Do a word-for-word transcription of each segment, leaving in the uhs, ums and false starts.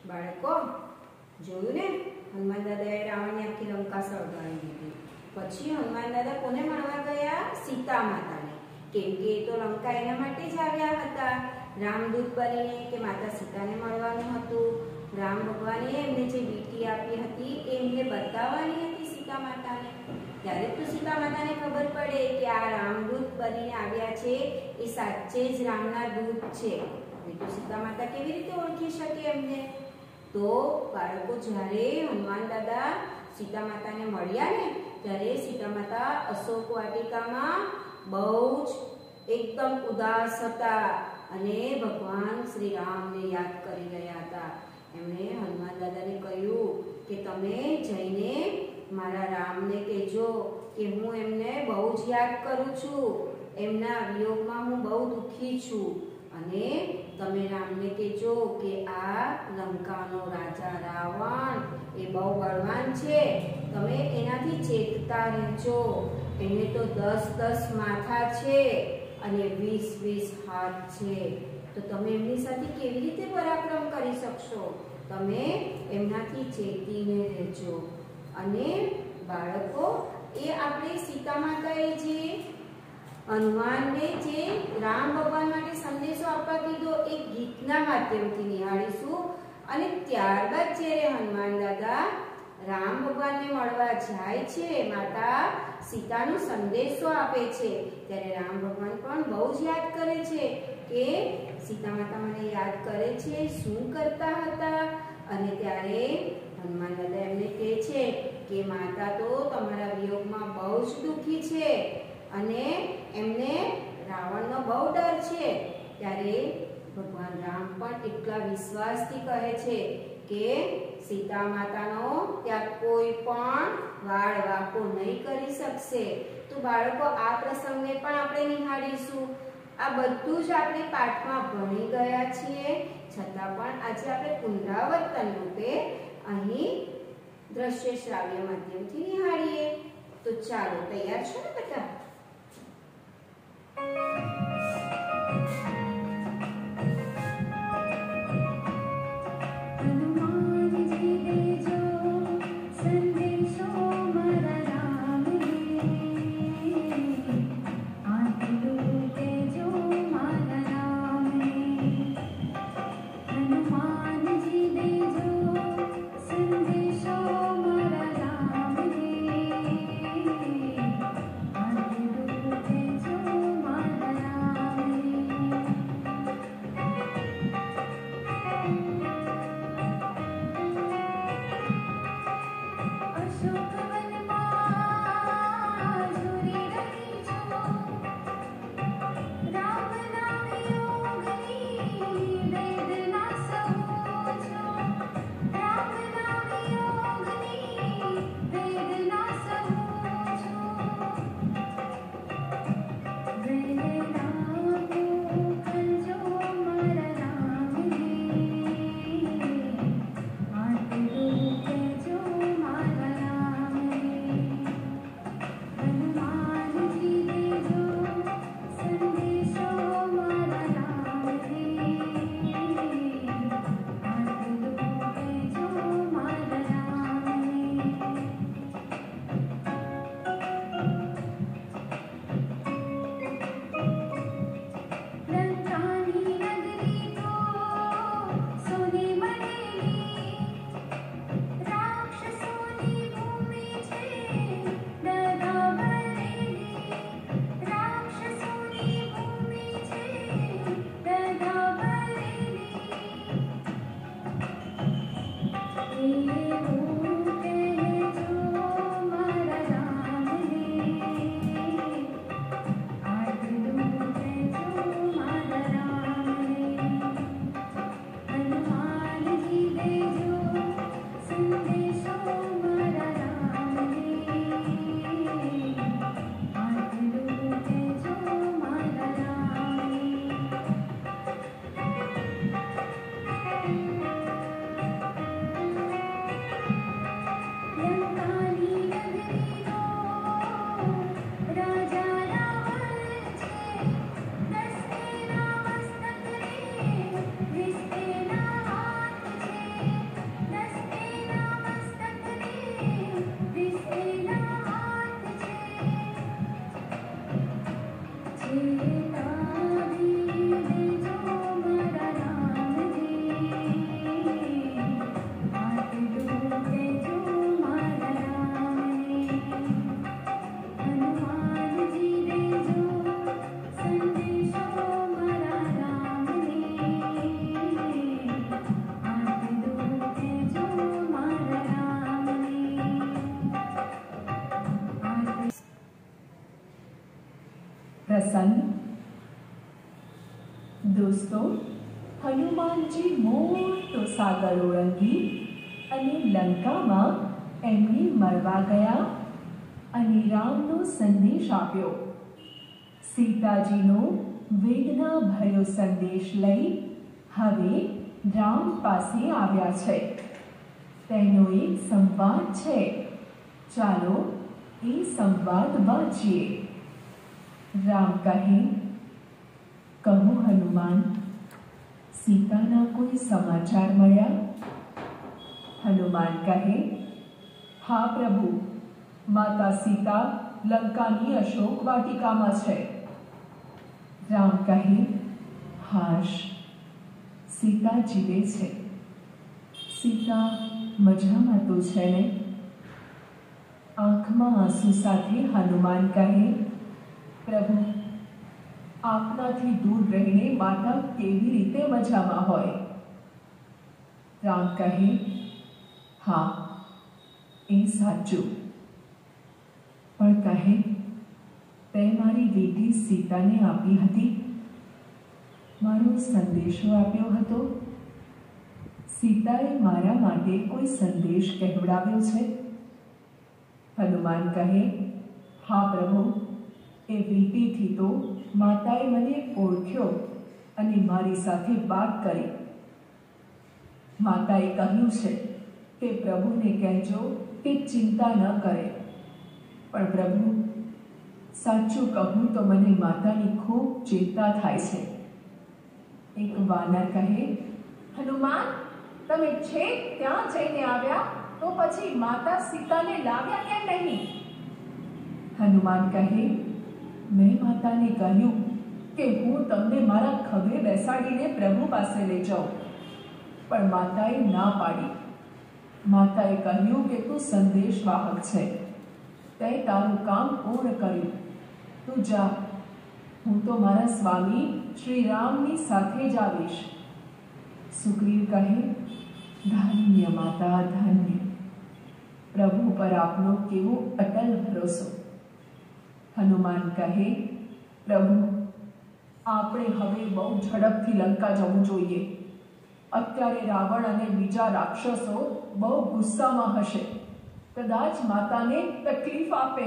બાળકો જોયું ને, હનુમાન દાદાએ રાવણની આખી લંકા સળગાવી દીધી. પછી હનુમાન દાદા કોને મળવા ગયા? સીતા માતાને. કેમ કે એ તો લંકા એના માટે જ આવ્યા હતા, રામદૂત બનીને, કે માતા સીતાને મળવાનું હતું. રામ ભગવાને એમને જે વીંટી આપી હતી એ એમને બતાવવાની હતી સીતા માતાને. ત્યારે તો સીતા માતાને ખબર પડે કે આ રામદૂત બનીને આવ્યા છે એ સાચે જ રામના દૂત છે. એ તો સીતા માતા કેવી રીતે ઓળખી શકે એમને? તો બાળકો જ્યારે હનુમાન દાદા સીતા માતાને મળ્યા ને ત્યારે સીતા માતા અશોક વાટિકામાં બહુ જ એકદમ ઉદાસ હતા અને ભગવાન શ્રી રામને યાદ કરી રહ્યા હતા. એમણે હનુમાન દાદાને કહ્યું કે તમે જઈને મારા રામને કહેજો કે હું એમને બહુ જ યાદ કરું છું, એમના વિયોગમાં હું બહુ દુઃખી છું. અને તમે રામને કહેજો કે આ લંકાનો રાજા રાવણ એ બહુ બળવાન છે, તમે એનાથી ચેતતા રહેજો. એને તો દસ દસ માથા છે અને વીસ વીસ હાથ છે, તો તમે એમની સાથે કેવી રીતે પરાક્રમ કરી શકશો? તમે એમનાથી ચેતીને રહેજો. અને બાળકો એ આપણે સીતા માતાએ જે હનુમાનને જે રામ ભગવાન માટે સંદેશો આપવા કીધો એ ગીતના માધ્યમથી નિહાળીશું. અને ત્યારબાદ જ્યારે હનુમાન દાદા રામ ભગવાનને મળવા જાય છે, માતા સીતાનો સંદેશો આપે છે, ત્યારે રામ ભગવાન પણ બહુ જ યાદ કરે છે કે સીતા માતા મને યાદ કરે છે, શું કરતા હતા? અને ત્યારે હનુમાન દાદા એમને કહે છે કે માતા તો તમારા વિયોગમાં બહુ જ દુઃખી છે અને એમને રાવણનો બહુ ડર છે. ત્યારે ભગવાન રામ પણ એટલા વિશ્વાસથી કહે છે કે સીતા માતાનો ત્યાં કોઈ પણ વાળ વાંકો નહીં કરી શકશે. તો બાળકો આ પ્રસંગને પણ આપણે નિહાળીશું. આ બધું જ આપણે પાઠમાં ભણી ગયા છીએ, છતાં પણ આજે આપણે પુનરાવર્તન રૂપે અહીં દ્રશ્ય શ્રાવ્ય માધ્યમથી નિહાળીએ. તો ચાલો, તૈયાર છો ને બધા? Thank you. પસંદ? દોસ્તો, હનુમાનજી મોટો સાગર ઓળંગી અને લંકામાં એમને મળવા ગયા અને રામનો સંદેશ આપ્યો. સીતાજીનો વેદના ભર્યો સંદેશ લઈ હવે રામ પાસે આવ્યા છે. તેનો એક સંવાદ છે. ચાલો એ સંવાદ વાંચીએ. રામ કહે, કહો હનુમાન, સીતાના કોઈ સમાચાર મળ્યા? હનુમાન કહે, હા પ્રભુ, માતા સીતા લંકાની અશોક વાટિકામાં છે. રામ કહે, હાશ, સીતા જીવે છે. સીતા મજામાં તો છે ને? આંખમાં આંસુ સાથે હનુમાન કહે, પ્રભુ, આપનાથી દૂર રહીને માતા કેવી રીતે મજામાં હોય? રામ કહે, હા, એ સાચું. પણ કહે, તે મારી બેટી સીતાને આપી હતી, મારો સંદેશો આપ્યો હતો. સીતાએ મારા માટે કોઈ સંદેશ કહેવડાવ્યો છે? હનુમાન કહે, હા પ્રભુ, એ વીંટીથી તો માતાએ મને ઓળખ્યો અને મારી સાથે વાત કરી. માતાએ કહ્યું છે કે પ્રભુને કહેજો કે ચિંતા ન કરે. પણ પ્રભુ, સાચું કહું તો મને માતાની ખૂબ ચિંતા થાય છે. એક વાનર કહે, હનુમાન, તમે છેક ત્યાં જઈને આવ્યા તો પછી માતા સીતાને લાવ્યા કેમ નહીં? હનુમાન કહે, મેં માતાને કહ્યું કે હું તમને મારા ખભે બેસાડીને પ્રભુ પાસે લઈ જાઉં, પણ માતાએ ના પાડી. માતાએ કહ્યું કે તું સંદેશ વાહક છે, તે તારું કામ પૂર્ણ કર્યું, તું જા, હું તો મારા સ્વામી શ્રી રામની સાથે જ આવીશ. સુગ્રીવ કહે, ધન્ય માતા, ધન્ય. પ્રભુ પર આપનો કેવો અટલ ભરોસો. હનુમાન કહે, પ્રભુ, આપણે હવે બહુ ઝડપથી લંકા જવું જોઈએ. અત્યારે રાવણ અને બીજા રાક્ષસો બહુ ગુસ્સામાં હશે, કદાચ માતાને તકલીફ આપે.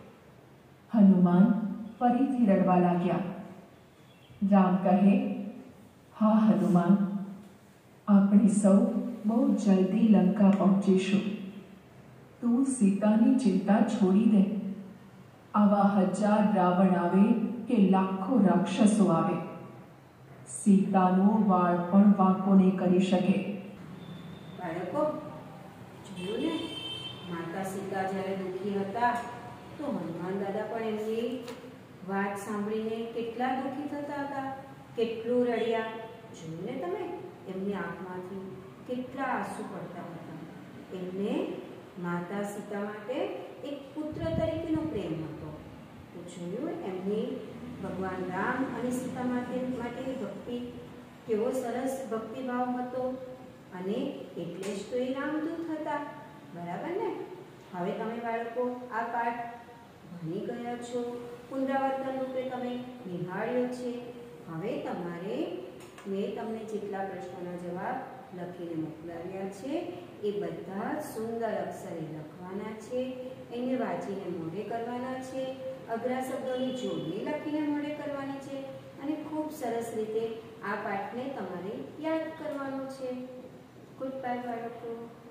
હનુમાન ફરીથી રડવા લાગ્યા. રામ કહે, હા હનુમાન, આપણે સૌ બહુ જલ્દી લંકા પહોંચીશું. તું સીતાની ચિંતા છોડી દે. આવા હજાર રાવણ આવે કે લાખો રાક્ષસો આવે, સીતાનો વાળ પણ વાંકો નહીં કરી શકે. બાળકો, જોયું ને, માતા સીતા જ્યારે દુઃખી હતા તો હનુમાન દાદા પણ એમની વાત સાંભળીને કેટલા દુઃખી થતા હતા, કેટલું રડ્યા. જોયું ને તમે, એમની આંખમાંથી કેટલા આંસુ પડતા હતા. એમને માતા સીતા માટે એક પુત્ર તરીકેનો પ્રેમ હતો. તો જોયું એમની ભગવાન રામ અને સીતા માટે માટેની ભક્તિ, કેવો સરસ ભક્તિભાવ હતો. અને એટલે જ તો એ રામદૂત હતા, બરાબર ને? હવે તમે બાળકો આ પાઠ ભણી ગયા છો, પુનરાવર્તન રૂપે તમે નિહાળ્યો છે. હવે તમારે મેં તમને જેટલા પ્રશ્નોના જવાબ લખીને મોકલાવ્યા છે એ બધા સુંદર અક્ષરે લખવાના છે, એને વાંચીને મોઢે કરવાના છે, અઘરા શબ્દોની જોડણી લખીને મોઢે કરવાની છે અને ખૂબ સરસ રીતે આ પાઠને તમારે યાદ કરવાનો છે. ગુડ બાય બાળકો.